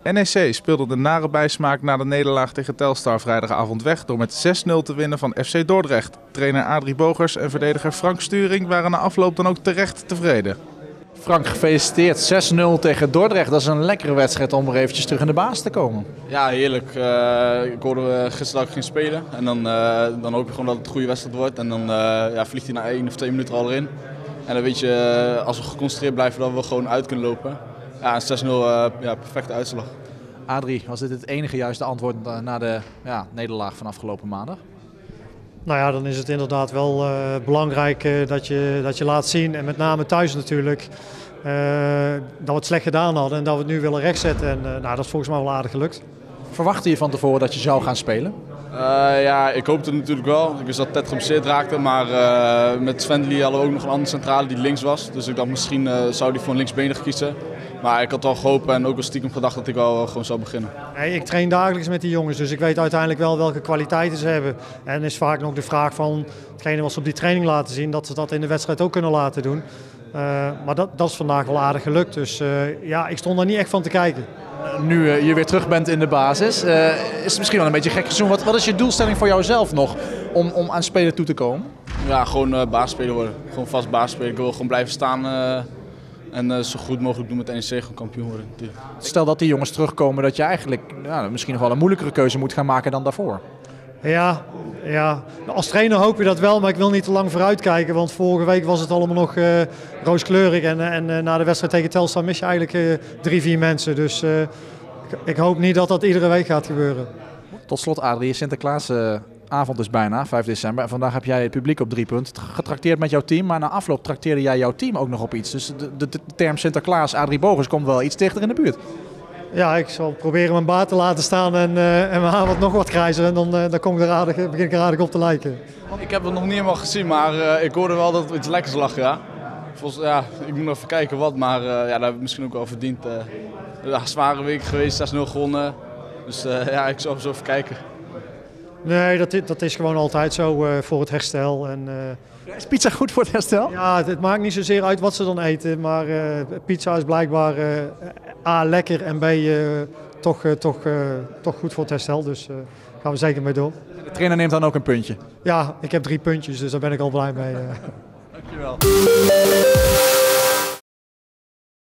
NEC speelde de nare bijsmaak na de nederlaag tegen Telstar vrijdagavond weg door met 6-0 te winnen van FC Dordrecht. Trainer Adrie Bogers en verdediger Frank Sturing waren na afloop dan ook terecht tevreden. Frank, gefeliciteerd. 6-0 tegen Dordrecht. Dat is een lekkere wedstrijd om weer eventjes terug in de baas te komen. Ja, heerlijk. Ik hoorde gisteren dat ik ging spelen. En dan hoop je gewoon dat het een goede wedstrijd wordt. En dan vliegt hij na 1 of 2 minuten al erin. En dan weet je, als we geconcentreerd blijven, dat we gewoon uit kunnen lopen. Ja, 6-0, perfecte uitslag. Adrie, was dit het enige juiste antwoord na de nederlaag van afgelopen maandag? Nou ja, dan is het inderdaad wel belangrijk dat je laat zien, en met name thuis natuurlijk, dat we het slecht gedaan hadden en dat we het nu willen rechtzetten. En dat is volgens mij wel aardig gelukt. Verwachtte je van tevoren dat je zou gaan spelen? Ik hoopte het natuurlijk wel. Ik wist dat Ted geblesseerd raakte, maar met Svendli hadden we ook nog een andere centrale die links was. Dus ik dacht misschien zou hij voor een linksbenig kiezen. Maar ik had wel gehoopt en ook wel stiekem gedacht dat ik wel gewoon zou beginnen. Nee, ik train dagelijks met die jongens, dus ik weet uiteindelijk wel welke kwaliteiten ze hebben. En is vaak nog de vraag van hetgene wat ze op die training laten zien, dat ze dat in de wedstrijd ook kunnen laten doen. Maar dat is vandaag wel aardig gelukt, dus ik stond daar niet echt van te kijken. Nu je weer terug bent in de basis, is het misschien wel een beetje gek gezien. Wat is je doelstelling voor jouzelf nog om aan spelen toe te komen? Ja, gewoon baasspeler worden. Gewoon vast baasspeler. Ik wil gewoon blijven staan en zo goed mogelijk doen met NEC, gewoon kampioen worden. Stel dat die jongens terugkomen, dat je eigenlijk misschien nog wel een moeilijkere keuze moet gaan maken dan daarvoor. Ja. Als trainer hoop je dat wel, maar ik wil niet te lang vooruit kijken. Want vorige week was het allemaal nog rooskleurig. En na de wedstrijd tegen Telstar mis je eigenlijk 3-4 mensen. Dus ik hoop niet dat dat iedere week gaat gebeuren. Tot slot, Adrie, Sinterklaasavond is bijna, 5 december. En vandaag heb jij het publiek op 3 punten getrakteerd met jouw team. Maar na afloop trakteerde jij jouw team ook nog op iets. Dus de term Sinterklaas, Adrie Bogers, komt wel iets dichter in de buurt. Ja, ik zal proberen mijn baard te laten staan en mijn haar nog wat grijzer. En dan begin ik er aardig op te lijken. Ik heb het nog niet helemaal gezien, maar ik hoorde wel dat het iets lekkers lag. Ja. Ik moet nog even kijken wat, maar dat heb ik misschien ook wel verdiend. Zware week geweest, 6-0 gewonnen. Dus ik zal zo even kijken. Nee, dat is gewoon altijd zo voor het herstel. Is pizza goed voor het herstel? Ja, het maakt niet zozeer uit wat ze dan eten. Maar pizza is blijkbaar A, lekker en B, toch goed voor het herstel. Dus daar gaan we zeker mee door. De trainer neemt dan ook een puntje? Ja, ik heb 3 puntjes, dus daar ben ik al blij mee. Dankjewel.